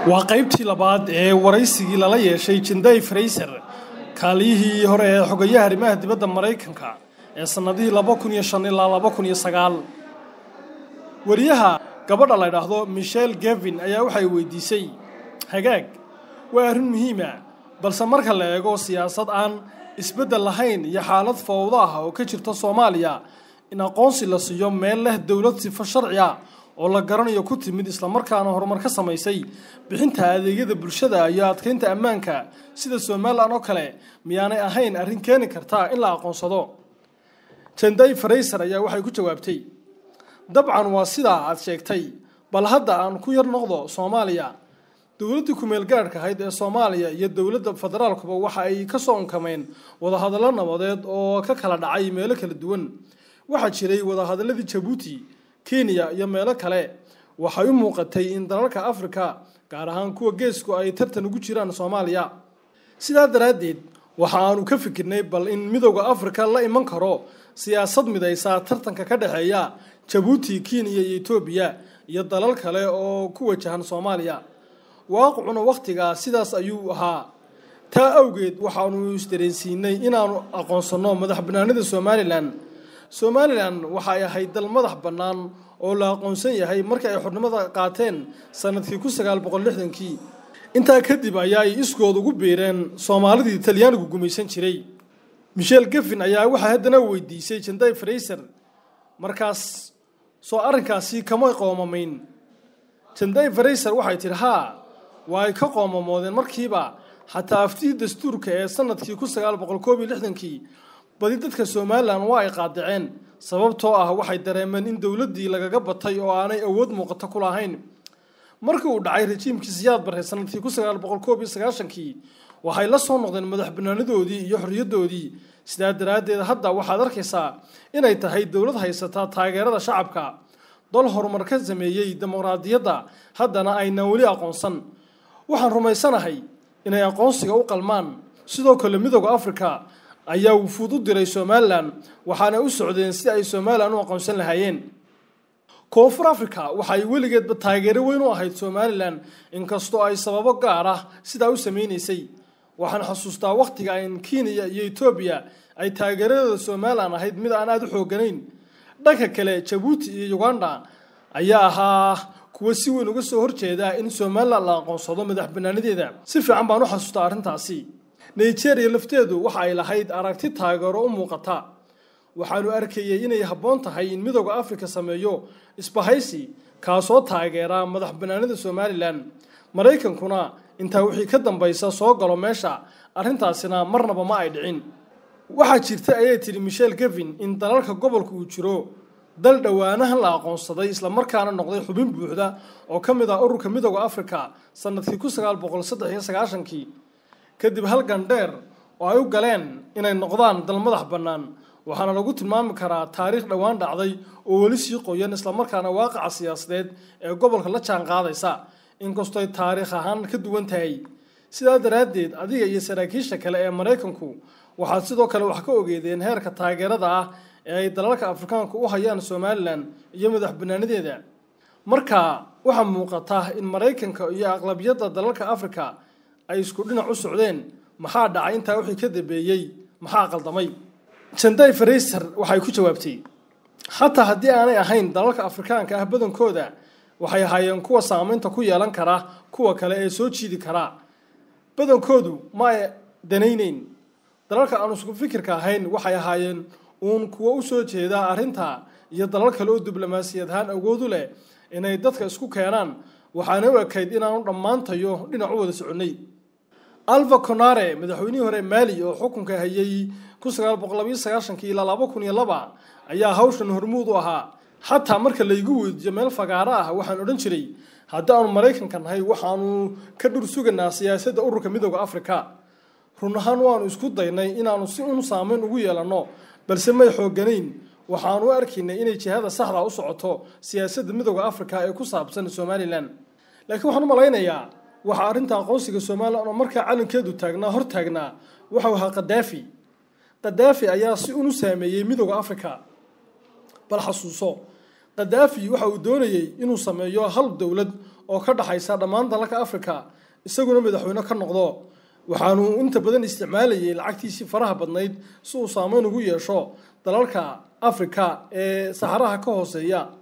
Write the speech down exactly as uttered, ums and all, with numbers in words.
waa qaybtii labaad ee waraysigii lala yeeshay Jendai Fraser kaaliyihii hore ee xogayaha arrimaha dibadda Mareykanka ee sanadihii laba kun iyo shan ilaa laba kun iyo sagaal. wariyaha gabadha la yiraahdo Michelle Gavin ayaa waxay weydiisay hagaag waa arrin muhiim ah balse marka la eego siyaasad aan isbedel lahayn iyo xaalad fowdo ah oo ka jirta Soomaaliya in aqoonsi la siiyo meel leh dawlad sifo sharci ah oo la garanayo ku timid isla markaana horumar ka samaysay bixinta adeegyada bulshada iyo adkeynta ammaanka sida Soomaaliland oo kale miyaanay ahayn arrin keeni karta in la aqoonsado. Jendai Fraser ayaa waxay ku jawaabtay dabcan waa sida aad sheegtay bal hadda aan ku yar noqdo Soomaaliya dawladda ku meel gaarka ahayd ee Soomaaliya iyo dawladda federaalkuba waxa ay ka soo onkameen wada hadallo nabadeed oo ka kala dhacay meelo kala duwan. waxa jiray wada hadalladii Djibouti, Kenya iyo meelo kale. waxay u muuqatay in dalalka Afrika gaar ahaan kuwa geesku ay tartan ugu jiraan Soomaaliya. sidaa daraadeed waxa aanu ka fikirnay bal in midowga Afrika la iman karo siyaasad midaysa tartanka ka dhaxeeya Djibouti, Kenya iyo Ethiopia iyo dalal kale oo ku wajahan Soomaaliya. waaqicuna waqtiga sidaas ayuu ahaa. taa awgeed waxaanu isdareensiinay inaanu aqoonsano madaxbannaanida Somaliland. Somaliland waxa ay ahayd dal madax bannaan oo la aqoonsan yahay markii ay xornimada qaateen sanadkii kun sagaal boqol lixdan-kii. intaa kadib ayay iskood ugu beereen Soomaalidii Talyaanigu gumaysan jiray. Michelle Gavin ayaa waxa haddana weydiisay Jendai Fraser markaas soo arrinkaasi kama qoomamayn. Jendai Fraser waxay tiri haa way ka qoomamoodeen markiiba xataa aftii dastuurka ee sanadkii kun sagaal boqol koob iyo lixdan-kii badi dadka Somaliland waa ay qaadaceen sababtoo ah waxay dareemeen in dawladdii lagaga batay oo aanay awood muuqato ku lahayn. markii uu dhacay rejiimkii Siyaad Barre sanadkii kun sagaal boqol koob iyo sagaashan-kii waxay la soo noqdeen madaxbannaanidoodii iyo xorriyadoodii. sidaa daraadeed hadda waxaad arkaysaa inay tahay dawlad haysata taageerada shacabka dal horumar ka sameeyay dimuqraadiyadda haddana ayna weli aqoonsan. waxaan rumaysanahay inay aqoonsiga u qalmaan. sidoo kale midowga Afrika ayaa wufuud u diray Somaliland waxaana u socdeen si ay Somaliland u aqoonsan lahaayeen. Koonfur Afrika waxay weligeedba taageero weyn u ahayd Somaliland inkastoo ay sababo gaar ah sidaa u sameynaysay. waxaan xasuustaa waqtiga ay Kenya iyo Ethiopia ay taageerada Somaliland ahayd mid aan aad u xooganayn. dhanka kale Djibouti iyo Uganda ayaa ahaa kuwa si weyn uga soo horjeeda in Somaliland la aqoonsado madaxbannaanideeda. si fiican baan u xasuustaa arrintaasi. Nigeria lafteedu waxa ay lahayd aragti taageero u muuqata. waxaanu arkayay inay habboon tahay in midowga Afrika sameeyo isbahaysi kaasoo taageera madaxbannaanida Somaliland. Mareykankuna inta wixii ka dambaysa soo galo meesha arrintaasina marnaba ma ay dhicin. waxa jirta ayay tiri Michelle Gavin in dalalka gobolka uu jiro dal dhawaanahan la aqoonsaday isla markaana noqday xubin buuxda oo ka mid ah ururka midowga Afrika sanadkii kun sagaal boqol saddex iyo sagaashan-kii. kadib halgan dheer oo ay u galeen inay noqdaan dal madax bannaan waxaana lagu tilmaami karaa taariikh dhawaan dhacday oo weli sii qoyan isla markaana waaqaca siyaasadeed ee gobolka la jaan qaadaysa inkastoo taariikh ahaan ka duwan tahay. sidaa daraadeed adiga iyo saraakiisha kale ee Mareykanku waxaad sidoo kale wax ka ogeedeen heerka taageerada ah ee ay dalalka Afrikaanku u hayaan Somaliland iyo madaxbannaanideeda. marka waxa muuqata in Mareykanka iyo aqlabiyadda dalalka Afrika ay isku dhinac u socdeen. maxaa dhacay intaa wixii ka dambeeyay maxaa qaldamay? Jendai Fraser waxay ku jawaabtay xataa haddii aanay ahayn dalalka Afrikaanka ah badankooda waxay ahaayeen kuwa saameynta ku yeelan kara kuwa kale ee soo jiidi kara. badankoodu ma ay danaynayn. dalalka aan isku fikirka ahayn waxay ahaayeen uun kuwa u soo jeeda arrinta iyo dalal kale oo diblomaasiyad ahaan awood u leh inay dadka isku keenaan. waxaana u ekayd inaanu dhammaantayo dhinac u wada soconay. Alpha Conde madaxweynihii hore Mali oo xukunka hayay kun sagaal boqol laba iyo sagaashan-kii ilaa laba kun iyo laba ayaa hawshan hormuud u ahaa. xataa marka la igu weydiiyo meel fagaaro ah waxaan odhan jiray haddii aanu Mareykanka nahay waxaanu ka dhur suganaa siyaasadda ururka midowga Afrika. run ahaan waanu isku daynay inaanu si un saameyn ugu yeelano balse may xooganayn. waxaanu arkaynay inay jihada saxda u socoto siyaasadda midowga Afrika ee ku saabsan Somaliland. laakiin waxaan u malaynayaa waxa arrinta aqoonsiga Somaliland oo markaa calankeedu taagnaa hor taagnaa waxa uu ahaa Gaddafi. Gaddafi ayaa si unu saameeyay midowga Afrika. bal xasuuso Gaddafi waxa uu doonayay inuu sameeyo hal dawlad oo ka dhaxaysa dhammaan dalalka Afrika isaguna madaxweyne ka noqdo waxaanu inta badan isticmaalayay lacagtiisii faraha badnayd si uu saameyn ugu yeesho dalalka Afrika ee Saharaha ka hooseeya